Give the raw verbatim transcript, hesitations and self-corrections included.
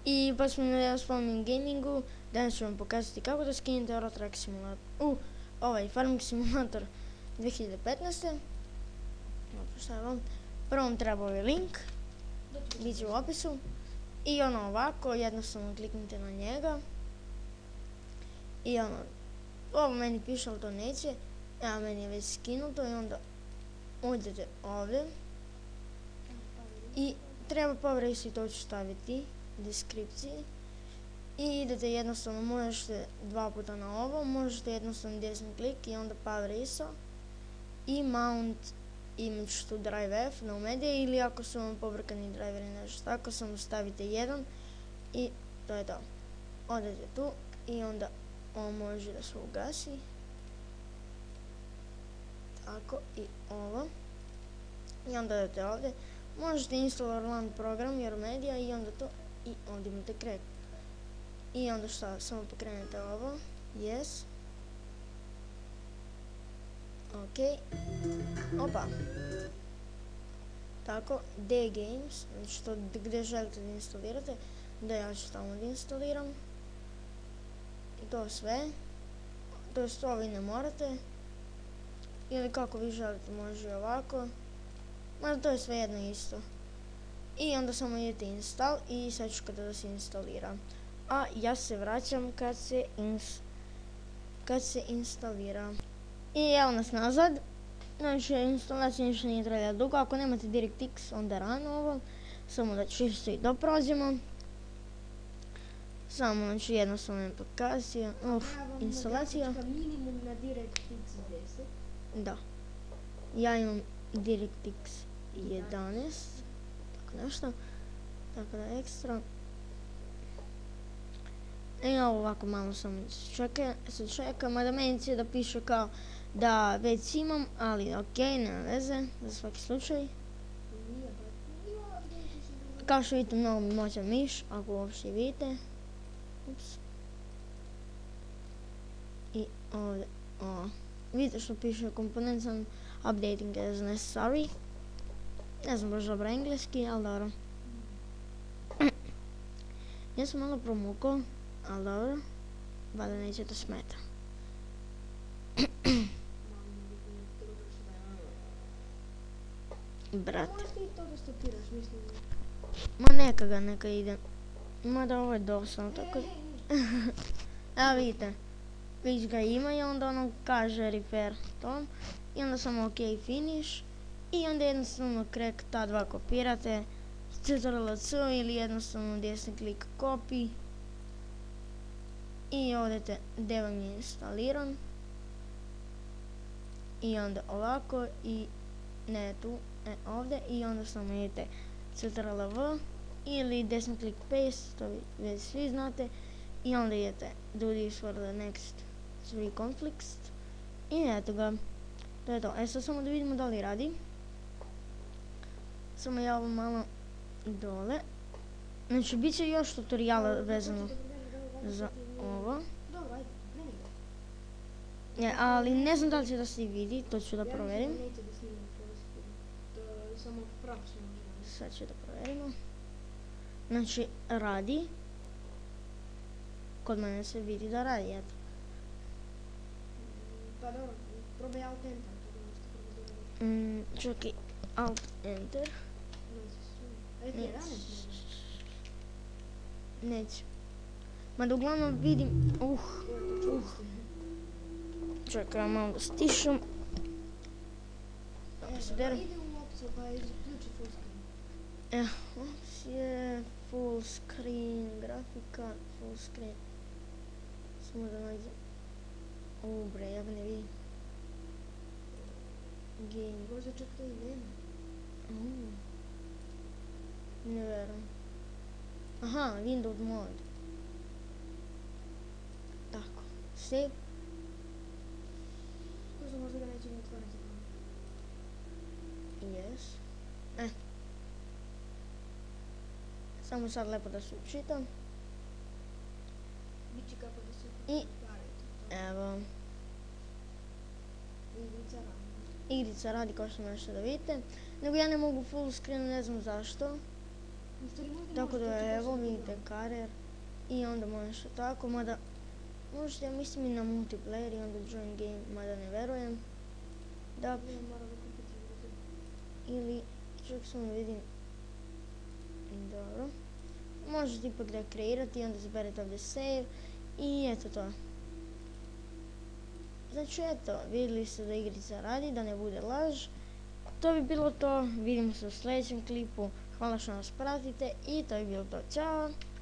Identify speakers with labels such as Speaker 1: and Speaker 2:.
Speaker 1: I pa smo na Spomnim Gamingu, danas ću vam pokazati kako da skinete Euro Truck Simulator, u, ovaj Farming Simulator dvije hiljade petnaeste. Prvo vam treba ovaj link, bit će u opisu. I ono ovako, jednostavno kliknite na njega. I ono, ovo meni piše, ali to neće. Evo, meni je već skinuto i onda uđete ovdje. I treba Power, to ću staviti u deskripciji. I idete jednostavno, možete dva puta na ovo, možete jednostavno desni klik i onda Power I S O. I Mount Image to Drive F na medije, ili ako su vam pobrkani driveri nešto tako, samo stavite jedan i to je to. Odete tu i onda ovo može da se ugasi. Tako i ovo. I onda odete ovdje. Možete install Orland program jer medija i onda to i ovdje imate crack. I onda šta, samo pokrenete ovo. Yes. Ok. Opa. Tako, D Games, znači to gdje želite da instalirate, da ja ću tamo da instaliram. I to sve. To jest ovo vi ne morate. Ili kako vi želite, može ovako. Ma to je sve jedno isto. I onda samo idete install i sad ću kada da se instalira. A ja se vraćam kad se ins kad se instalira. I evo nas nazad. Znači instalacija ništa nije trebala dugo. Ako nemate DirectX onda rano ovo. Samo da čisto i doprođemo. Samo znači jednostavno je pokazio. Uf, instalacija.
Speaker 2: Minimum na DirectX deset.
Speaker 1: Da. Ja imam DirectX jedanaest. Tako nešto. Tako da ekstra. I ovako malo samo se čeka, mada meni će da piše kao da već imam, ali ok, nema veze, za svaki slučaj. Kao što vidite, mnogo mi moćan miš, ako uopšte vidite. Ups. I ovdje, o, vidite što piše components on updating as necessary. Ne znam baš dobro engleski, ali dobro. Ja sam malo promukao, ali dobro, valjda neće to smeta. Brate. Ma neka ga, neka ide. Mada ovo je dosadno, tako da... Evo vidite, već ga ima i onda ono kaže repair to. I onda samo ok finish. I onda jednostavno crack ta dva kopirate. Ctrl C ili jednostavno desni klik copy. I odete gdje vam je instaliran. I onda ovako i ne tu, ne ovdje. I onda samo idete Ctrl V ili desni klik paste, to vi već svi znate. I onda idete do this for the next three conflicts. I eto ga. To je to. E sad samo da vidimo da li radi. Samo ja ovo malo dole. Znači bit će još tutoriala vezano za ovo. Ne, ali ne znam da li će da se vidi, to ću da provjerim. Sad ću da provjerimo. Znači radi. Kod mene se vidi da radi, eto.
Speaker 2: Pa dobro, probaj Alt Enter.
Speaker 1: Mm, čekaj, Alt Enter. Neće. Mada uglavnom vidim, uh, uh. Čekaj, malo da stišam.
Speaker 2: Ide u opciju pa izključi full screen.
Speaker 1: Evo, opcije, full screen, grafika, full screen. Samo da nađem. U bre, ja ga ne vidim. Game.
Speaker 2: Možda čak to i nema.
Speaker 1: Uh. Ne verujem. Aha, Windows mod. Tako, save.
Speaker 2: Možda možda ga neće ni otvoriti.
Speaker 1: Yes. Eh. Samo sad lepo da se učitam.
Speaker 2: Biće kako da se
Speaker 1: I
Speaker 2: pareti.
Speaker 1: evo.
Speaker 2: Igrica radi.
Speaker 1: Igrica radi kao što možete da vidite. Nego ja ne mogu full screen, ne znam zašto.
Speaker 2: U stvari možda
Speaker 1: Tako
Speaker 2: može, to
Speaker 1: da
Speaker 2: će
Speaker 1: evo
Speaker 2: baš
Speaker 1: vidite
Speaker 2: dobro.
Speaker 1: karer i onda možeš tako, mada možete, ja mislim i na multiplayer i onda join game, mada ne verujem. Da,
Speaker 2: Ne, mora da kompetitivno.
Speaker 1: ili čak samo vidim, dobro. Možete ipak da kreirati i onda zaberete ovdje save i eto to. Znači eto, vidjeli ste da igrica radi, da ne bude laž. To bi bilo to, vidimo se u sljedećem klipu, hvala što nas pratite i to bi bilo to, ćao!